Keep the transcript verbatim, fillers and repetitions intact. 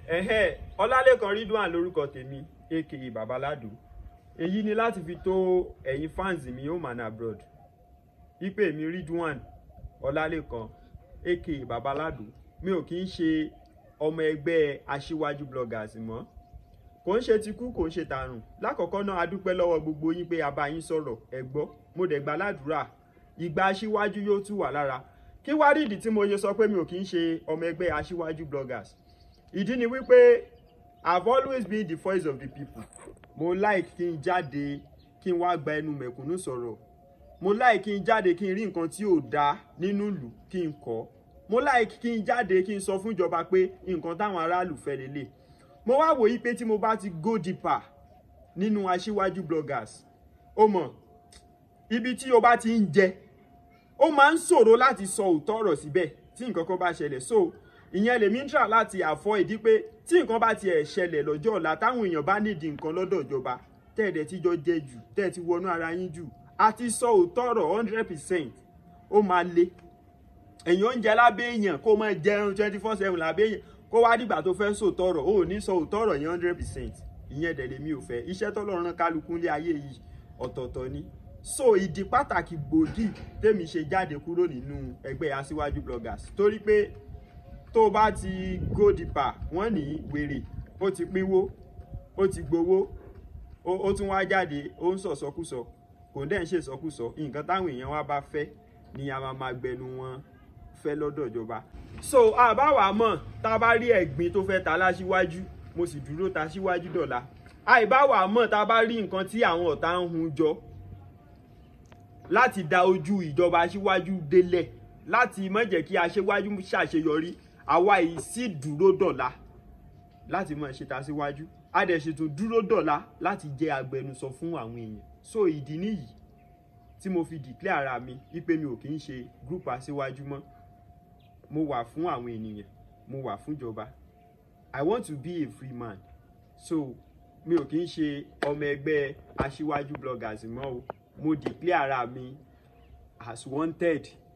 ẹ̀hẹ́ Ọlálékan Ridwan lórúkọ tèmi aka Babaalado. Èyí ni láti fi tó ẹ̀yin fans mi home and abroad ipe mi Ridwan Ọlálékan aka Babaalado. Mi ò kì í ṣe ọmọ ẹgbẹ́ Aṣíwájú bloggers mọ́. Kò ń ṣe ti kú, kò ń ṣe tàrùn. Lákọ̀ọ́kọ́ náà a dúpẹ́ lọ́wọ́ gbogbo yín pé a bá yín sọ̀rọ̀ ẹ gbọ́. Mo dẹ̀ gbà ládùúrà ìgbà Aṣíwájú yóò tù wá lára. Kí wá rí ìdí tí mo ṣe sọ pé mi ò kì í ṣe ọmọ ẹgbẹ́ Aṣíwájú bloggers? Ìdí ni wípé I've always been the voice of the people. Mo like kí n jáde kí n wá gba ẹnu mẹ̀kúnnù sọ̀rọ̀. Mo like kí n jáde kí n rí nǹkan tí ò dá nínú ìlú kí n kọ́. Mo like kí n jáde kí n sọ fún ìjọba pé nǹkan táwọn aráàlú fẹ́ lélẹ̀. Mo wá wò yí pé tí mo bá ti go deeper nínú Aṣíwájú bloggers, ó mọ̀ ibi tí o bá ti ń jẹ ó máa ń ṣòro láti sọ òótọ́ ọ̀rọ̀ síbẹ̀ tí nǹkan kan bá ṣẹlẹ̀. So ìyẹn lèmi ń try láti avoid ìdí pé tí nǹkan bá tiẹ̀ ṣẹlẹ̀ lọ́jọ́ ọ̀la táwọn èèyàn bá nídìí nǹkan lọ́dọ̀ ìjọba tẹ́ẹ̀dẹ̀ tí jọ jẹ jù tẹ́ẹ̀ ti wọnú ara yín jù àti sọ òótọ́ ọ̀rọ̀ hundred percent ó máa le. Èèyàn ń jẹ lábẹ́ èèyàn kó máa jẹun twenty four seven lábẹ́ èèyàn kó wá dìgbà tó fẹ́ sòótọ́ ọ̀rọ̀ ó ní sọ òótọ́ ọ̀rọ̀ yẹn hundred percent. Ìyẹn dẹ̀ lèmi ò fẹ́. Iṣẹ́ tọ́lọ́run rán kálukú ní ayé yìí ọ̀tọ̀ọ̀tọ̀ ni. So ìdí pàtàkì gbòógì tèmi ṣe jáde kúrò nínú ẹgbẹ́ Aṣíwájú bloggers torí pé tó bá ti go deeper wọ́n ní wèrè ó ti pínwó ó ti gbowó ó tún wá jáde ó ń sọ̀sọ́kúsọ kò dẹ̀ ń ṣe sọkúsọ nǹkan táwọn èèyàn wá bá fẹ́ ni a máa máa gbẹnu wọn fẹ́ lọ́dọ̀ ìjọba. So àbáwá mọ̀ tá a bá rí ẹ̀gbin tó fẹ́ ta láṣíwájú mo sì dúró ta síwájú dọ̀la. Àìbáwá mọ̀ tá a bá rí nǹkan tí àwọn ọ̀tá ń hun jọ láti da ojú ìjọba Aṣíwájú délẹ̀ láti má jẹ́ kí Aṣíwájú ṣàṣeyọrí àwa yìí sì dúró dọ̀la láti máa ṣe ta síwájú a dẹ̀ ṣètò dúró dọ̀la láti jẹ́ agbẹnusọ fún àwọn èèyàn. So ìdí nìyí tí mo fi declare ara mi wípé mi ò kì í ṣe group Aṣíwájú mọ́. Mo wà fún àwọn ènìyàn, mo wà fún ìjọba. I want to be a free man. So mi ò kì í ṣe ọmọ ẹgbẹ́ Aṣíwájú bloggers mọ́ o. Mo declare ara mi as wanted.